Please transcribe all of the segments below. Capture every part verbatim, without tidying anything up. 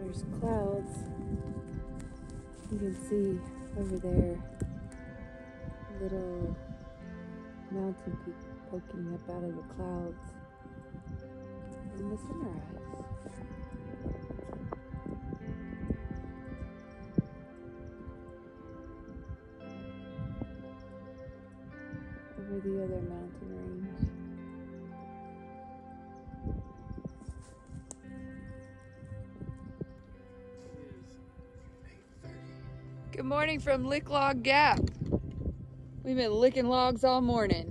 There's clouds. You can see over there a little mountain peak poking up out of the clouds in the sunrise. Over the other mountain range. Good morning from Licklog Gap. We've been licking logs all morning.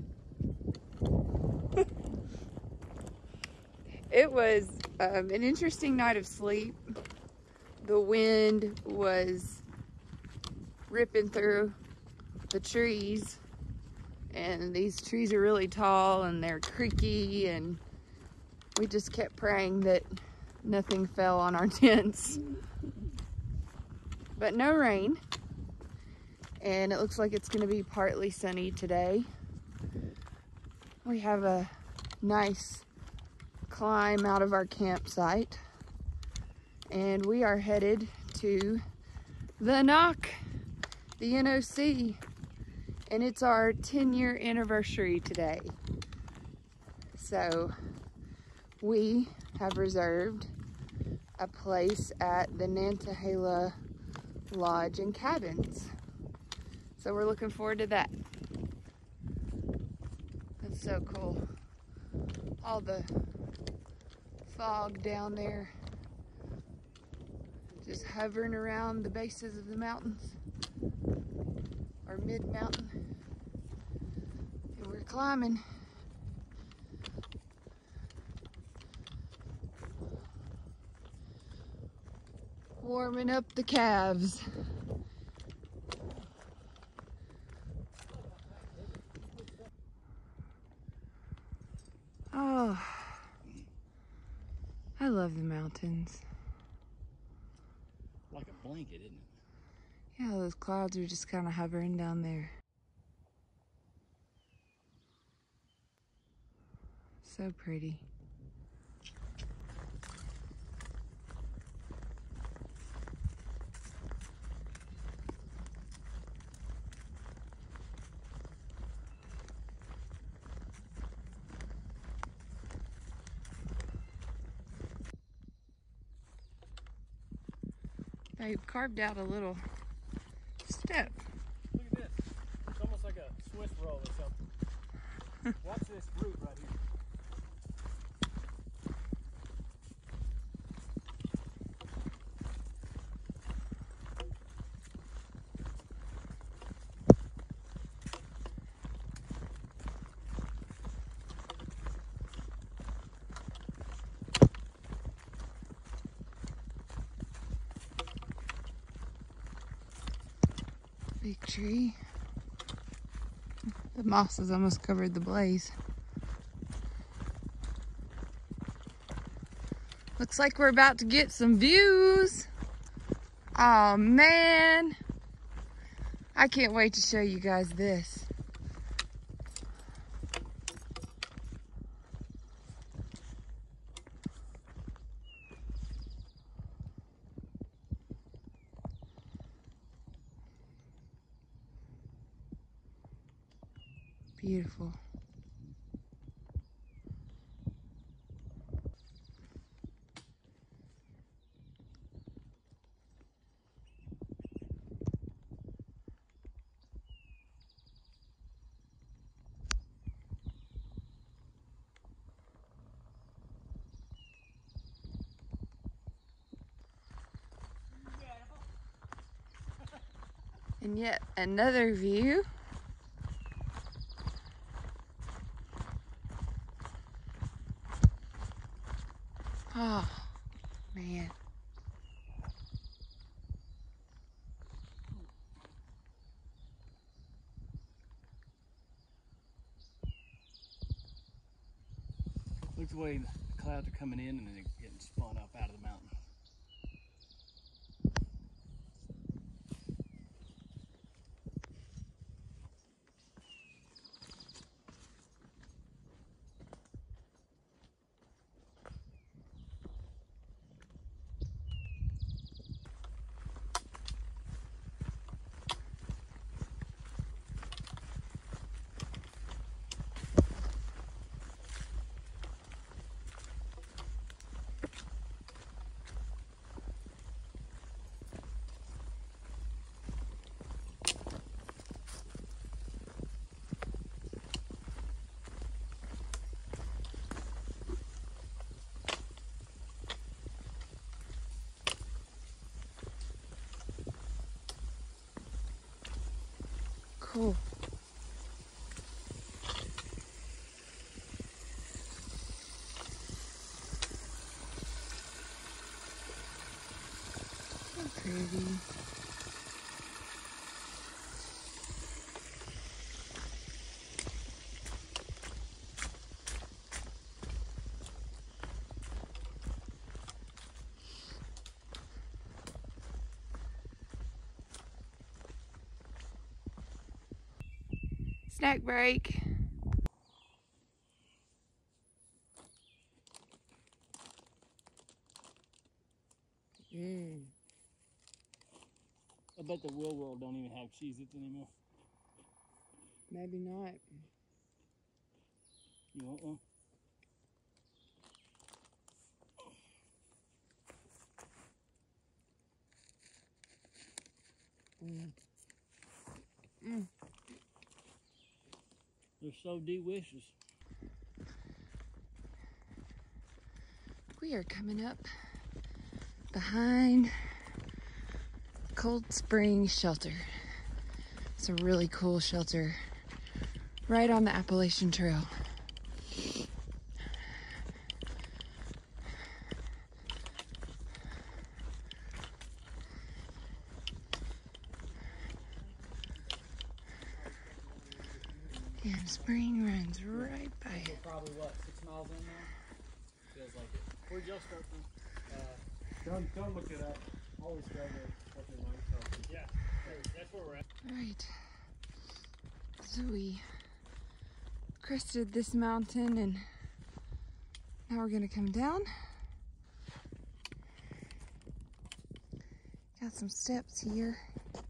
It was um, an interesting night of sleep. The wind was ripping through the trees, and these trees are really tall and they're creaky, and we just kept praying that nothing fell on our tents. But no rain, and it looks like it's going to be partly sunny today. We have a nice climb out of our campsite, and we are headed to the Knock, the N O C, and it's our ten year anniversary today. So we have reserved a place at the Nantahala Lodge and Cabins. So we're looking forward to that. That's so cool. All the fog down there just hovering around the bases of the mountains, or mid-mountain. And we're climbing. Warming up the calves. Oh, I love the mountains. Like a blanket, isn't it? Yeah, those clouds are just kind of hovering down there. So pretty. They carved out a little step. Look at this. It's almost like a Swiss roll or something. Watch this fruit right here. Big tree. The moss has almost covered the blaze. Looks like we're about to get some views. Oh man, I can't wait to show you guys this. Beautiful. And yet another view. Oh, man. Look the way the clouds are coming in and then they're getting spun up out of the mountain. cool. So pretty. Snack break. Mm. I bet the real world don't even have Cheez-Its anymore. Maybe not. You want one? Mm. Mm. They're so delicious. We are coming up behind Cold Spring Shelter. It's a really cool shelter right on the Appalachian Trail. And spring runs right by it. We're probably what, six miles in now? Feels like it. Where'd y'all start from? Uh, don't, don't look it up. Always go to what they want to tell you. Yeah, that's where we're at. Right. So we crested this mountain and now we're gonna come down. Got some steps here.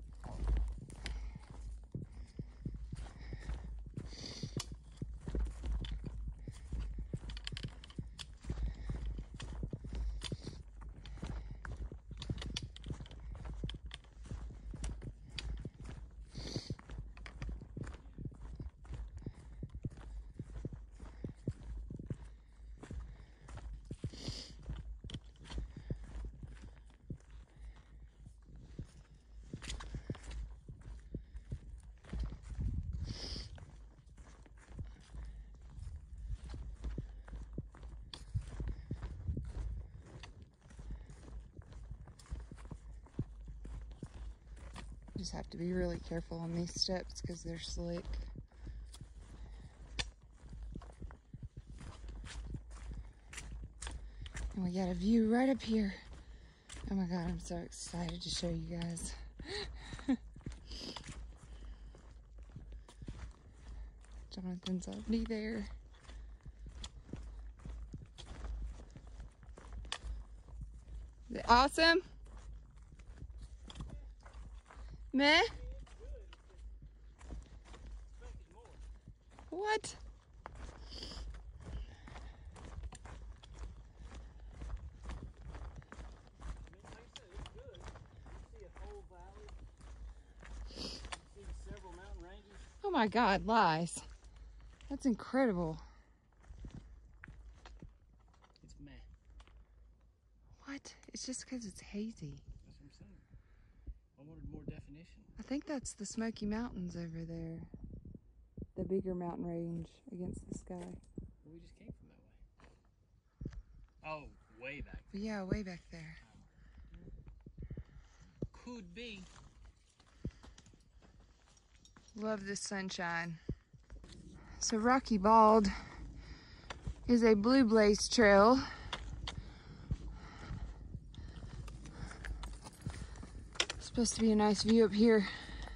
Just have to be really careful on these steps because they're slick. And we got a view right up here. Oh my God, I'm so excited to show you guys. Jonathan's already there. Is it awesome? Meh? What? Oh my God, lies. That's incredible. It's meh. What? It's just because it's hazy. That's what I'm saying. I wanted more definition. I think that's the Smoky Mountains over there. The bigger mountain range against the sky. Well, we just came from that way. Oh, way back But yeah, way back there. Could be. Love this sunshine. So Rocky Bald is a blue blaze trail. Supposed to be a nice view up here.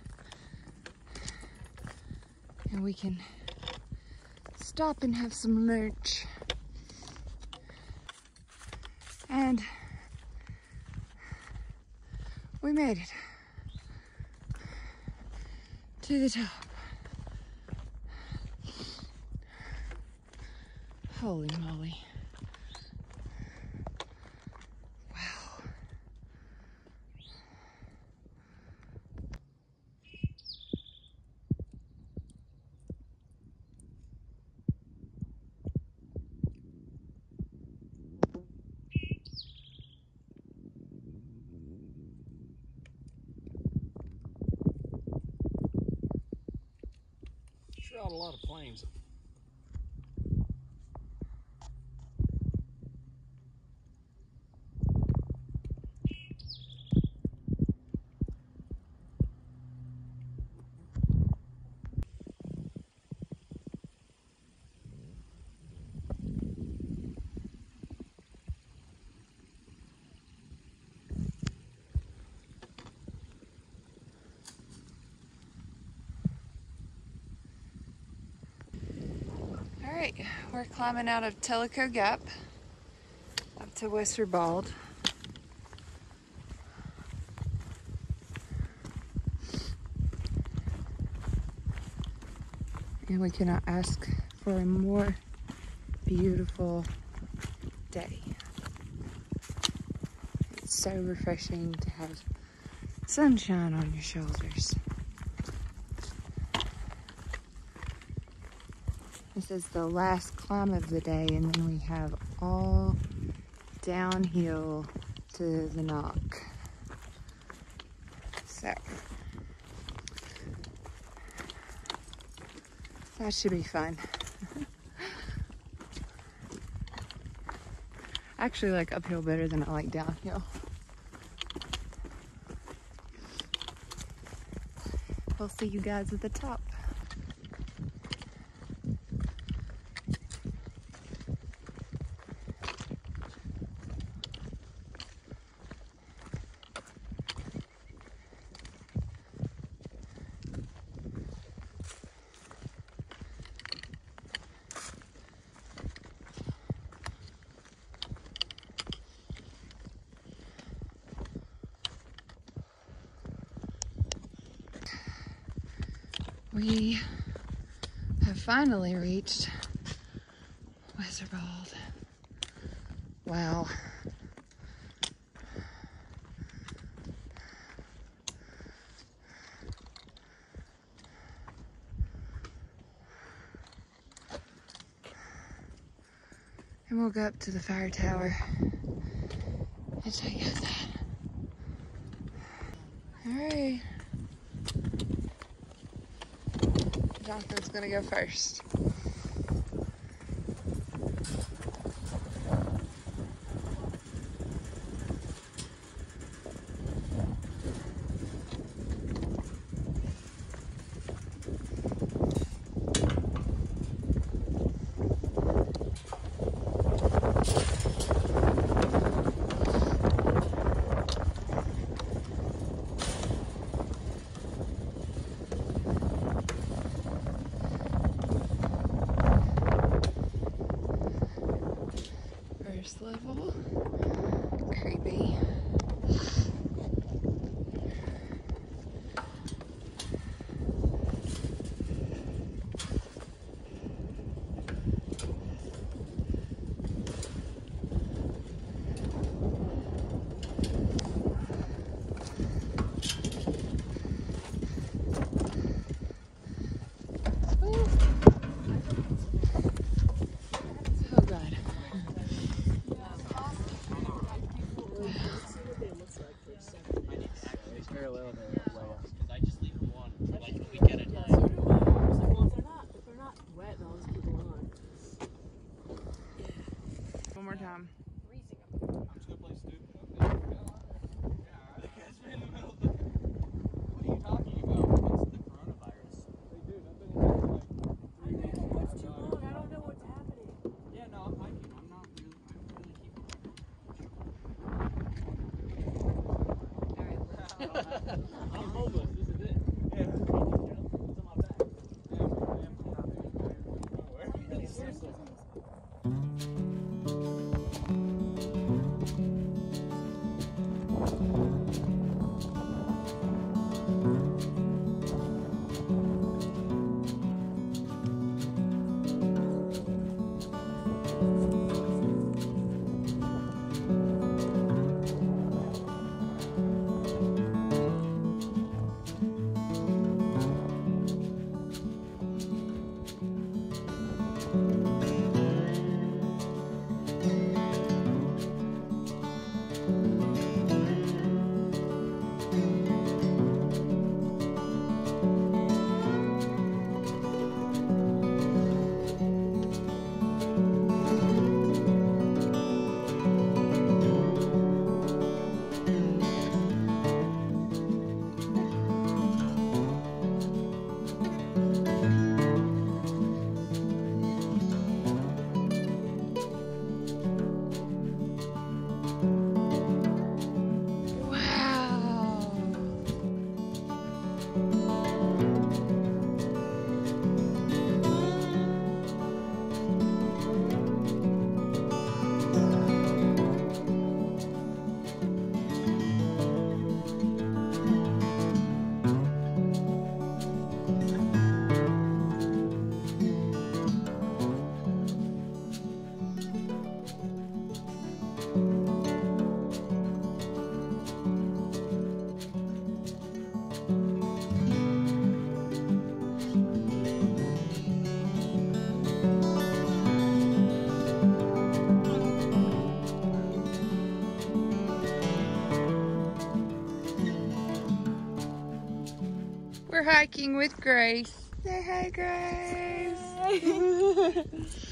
And we can stop and have some lunch. And we made it to the top. Holy moly. Wow. not a lot of planes. Alright, we're climbing out of Licklog Gap up to Westward Bald. And we cannot ask for a more beautiful day. It's so refreshing to have sunshine on your shoulders. This is the last climb of the day, and then we have all downhill to the knock. So that should be fun. I actually like uphill better than I like downhill. We'll see you guys at the top. We have finally reached Westward Bald. Wow. And we'll go up to the fire tower and show you that. All right. Jonathan's gonna go first. Level. Creepy. One more time. I'm just gonna play stupid. Okay. What are you talking about? It's the coronavirus. Hey dude, I've been in here for like three weeks. It's too long. I don't know what's happening. Yeah, no, I'm hiking. I'm not really, I'm really keeping up. I'm homeless. This is it. Yeah. It's on my back. Yeah, We're hiking with Grace. Say hi, Grace. Hi.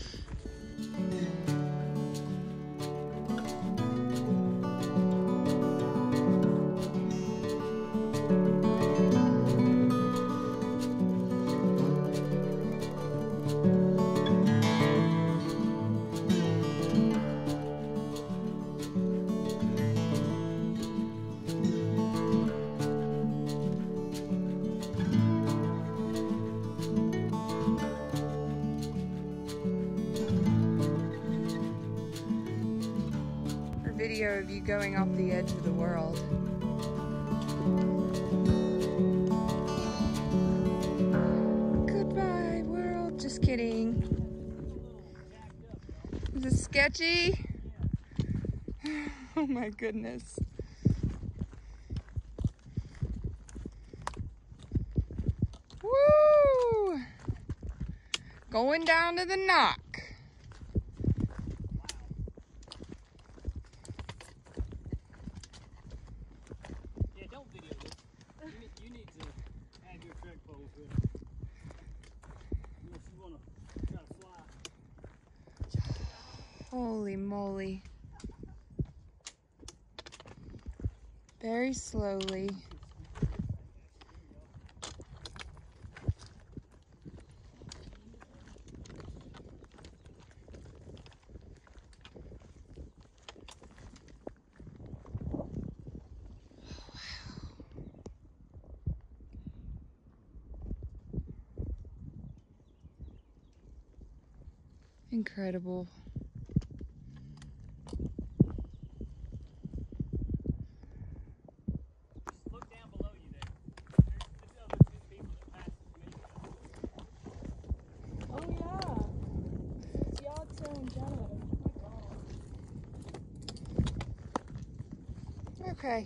Video of you going off the edge of the world. Goodbye, world. Just kidding. Is it sketchy? Oh my goodness. Woo! Going down to the knock. Holy moly. Very slowly. Incredible. Look down below you there. There's, there's other two people that passed me. Oh yeah. It's y'all two in general. Okay.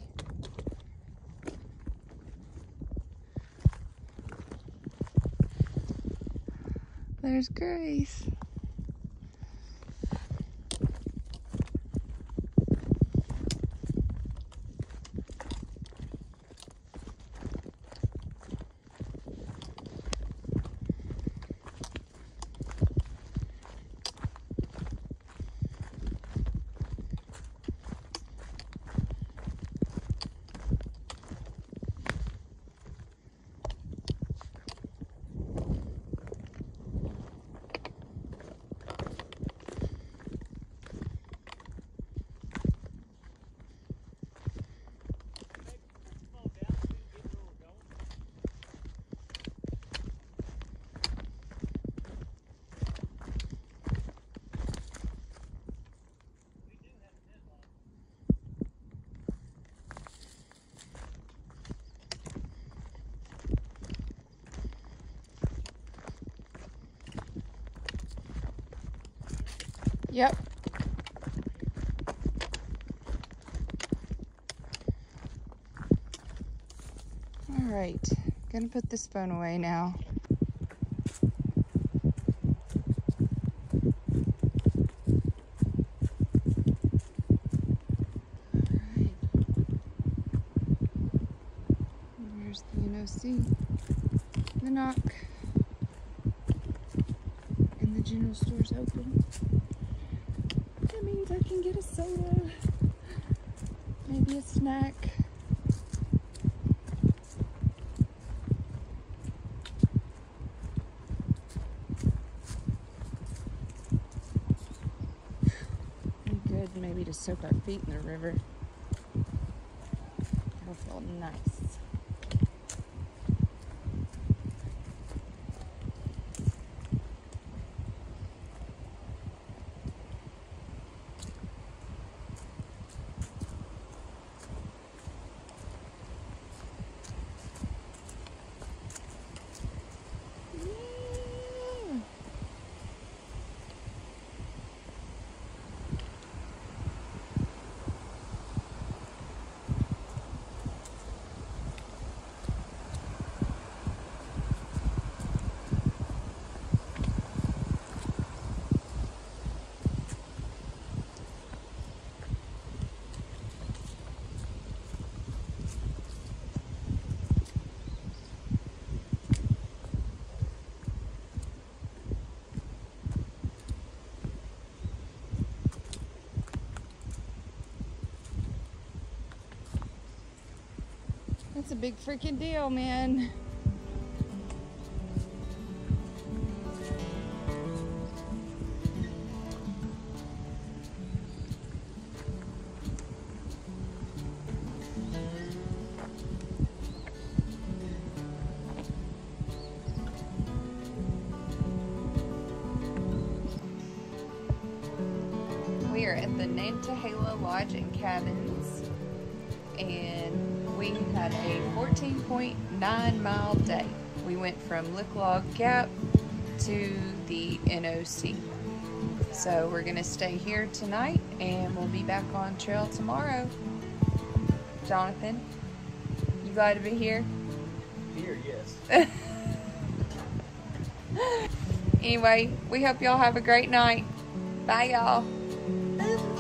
There's Grace. Yep. All right, gonna put this phone away now. Where's the N O C? The knock. And the general store's open. That means I can get a soda. Maybe a snack. And good maybe to soak our feet in the river. That'll feel nice. That's a big freaking deal, man. We are at the Nantahala Lodge and Cabins, and we had a fourteen point nine mile day. We went from Licklog Gap to the N O C. So we're gonna stay here tonight and we'll be back on trail tomorrow. Jonathan, you glad to be here? Here, yes. Anyway, we hope y'all have a great night. Bye, y'all.